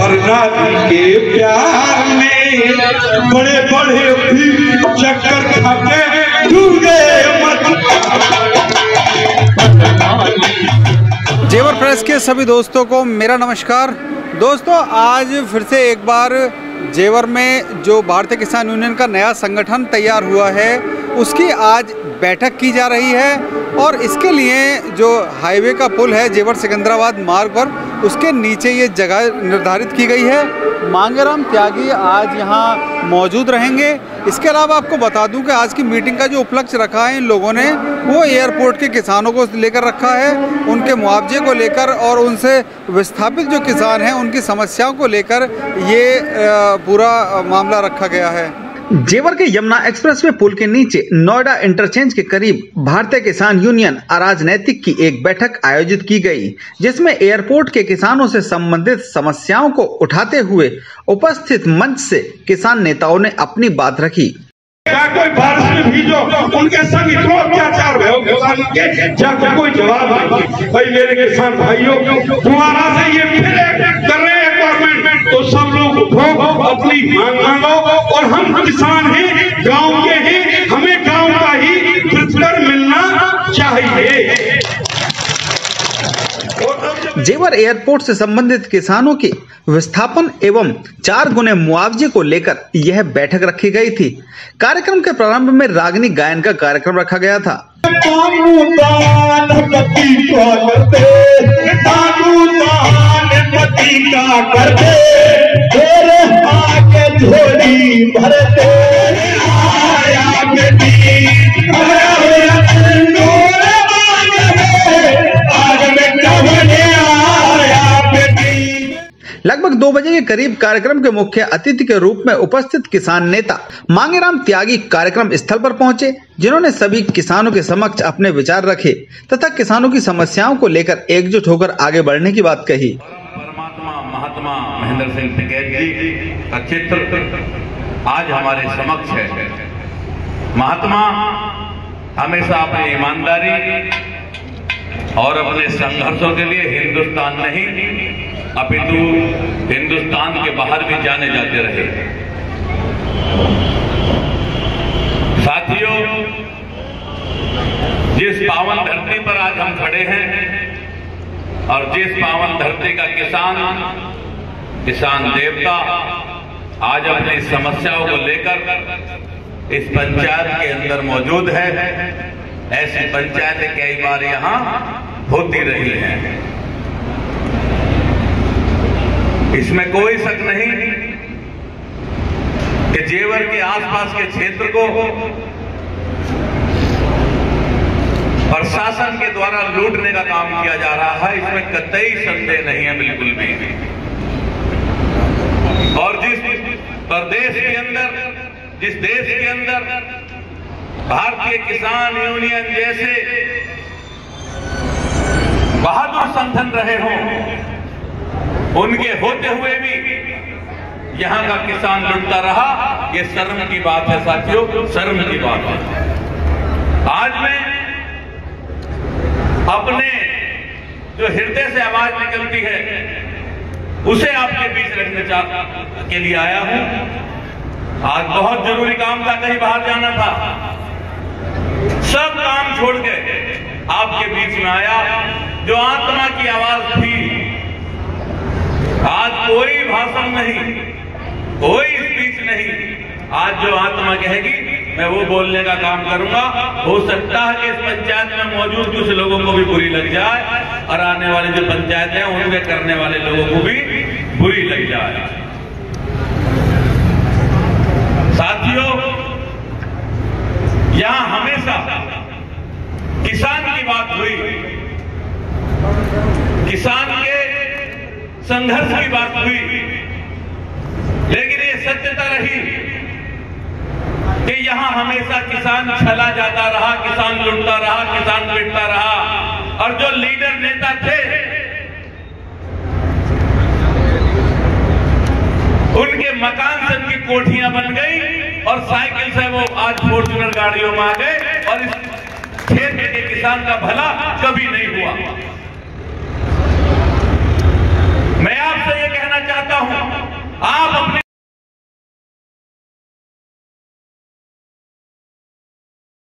वरना के प्यार में बड़े बड़े भी चक्कर खाते डूबे मत। जेवर प्रेस के सभी दोस्तों को मेरा नमस्कार। दोस्तों, आज फिर से एक बार जेवर में जो भारतीय किसान यूनियन का नया संगठन तैयार हुआ है उसकी आज बैठक की जा रही है और इसके लिए जो हाईवे का पुल है जेवर सिकंदराबाद मार्ग पर, उसके नीचे ये जगह निर्धारित की गई है। मांगेराम त्यागी आज यहाँ मौजूद रहेंगे। इसके अलावा आपको बता दूं कि आज की मीटिंग का जो उपलक्ष्य रखा है इन लोगों ने, वो एयरपोर्ट के किसानों को लेकर रखा है, उनके मुआवजे को लेकर और उनसे विस्थापित जो किसान हैं उनकी समस्याओं को लेकर ये पूरा मामला रखा गया है। जेवर के यमुना एक्सप्रेसवे पुल के नीचे नोएडा इंटरचेंज के करीब भारतीय किसान यूनियन अराजनैतिक की एक बैठक आयोजित की गई, जिसमें एयरपोर्ट के किसानों से संबंधित समस्याओं को उठाते हुए उपस्थित मंच से किसान नेताओं ने अपनी बात रखी। क्या कोई बारिश में भीजो, उनके संग इतना अत्याचार भयो किसान के, जाकर कोई जवाब नहीं। भाई मेरे किसान भाइयों, दोबारा से ये फिर कर रहे हैं गवर्नमेंट, तो सब लोग उठो, अपनी मांग मांगो। और हम किसान हैं, गांव के हैं, हमें गांव का ही प्रतिकर मिलना चाहिए। जेवर एयरपोर्ट से संबंधित किसानों के विस्थापन एवं 4 गुने मुआवजे को लेकर यह बैठक रखी गई थी। कार्यक्रम के प्रारंभ में रागनी गायन का कार्यक्रम रखा गया था। लगभग 2 बजे के करीब कार्यक्रम के मुख्य अतिथि के रूप में उपस्थित किसान नेता मांगेराम त्यागी कार्यक्रम स्थल पर पहुंचे, जिन्होंने सभी किसानों के समक्ष अपने विचार रखे तथा किसानों की समस्याओं को लेकर एकजुट होकर आगे बढ़ने की बात कही। परमात्मा महात्मा महेंद्र सिंह टिकैत जी का चित्र आज हमारे समक्ष है। महात्मा हमेशा अपनी ईमानदारी और अपने संघर्षों के लिए हिंदुस्तान नहीं अपितु हिंदुस्तान के बाहर भी जाने जाते रहे। साथियों, जिस पावन धरती पर आज हम खड़े हैं और जिस पावन धरती का किसान देवता आज अपनी समस्याओं को लेकर इस पंचायत के अंदर मौजूद है, ऐसी पंचायतें कई बार यहां होती रही हैं। इसमें कोई शक नहीं कि जेवर के आसपास के क्षेत्र को प्रशासन के द्वारा लूटने का काम किया जा रहा है, इसमें कतई संदेह नहीं है, बिल्कुल भी। और जिस प्रदेश के अंदर, जिस देश के अंदर भारतीय किसान यूनियन जैसे बहादुर संगठन रहे हों, उनके होते हुए भी यहां का किसान लुटता रहा, ये शर्म की बात है साथियों, शर्म की बात है। आज मैं अपने जो हृदय से आवाज निकलती है उसे आपके बीच रखने के लिए आया हूं। आज बहुत जरूरी काम था, कहीं बाहर जाना था, सब काम छोड़ के आपके बीच में आया। जो आत्मा की आवाज थी, आज कोई भाषण नहीं, कोई स्पीच नहीं, आज जो आत्मा कहेगी मैं वो बोलने का काम करूंगा। हो सकता है कि इस पंचायत में मौजूद कुछ लोगों को भी बुरी लग जाए और आने वाली जो पंचायत है उनमें करने वाले लोगों को भी बुरी लग जाए। साथियों, यहां हमेशा किसान की बात हुई, किसान के संघर्ष की बात हुई, लेकिन ये सत्यता रही कि यहां हमेशा किसान छला जाता रहा, किसान लुटता रहा, किसान पिटता रहा। और जो लीडर नेता थे उनके मकान से उनकी कोठियां बन गई और साइकिल से वो आज फॉर्च्यूनर गाड़ियों में आ गए और इस क्षेत्र के किसान का भला कभी नहीं हुआ। मैं आपसे ये कहना चाहता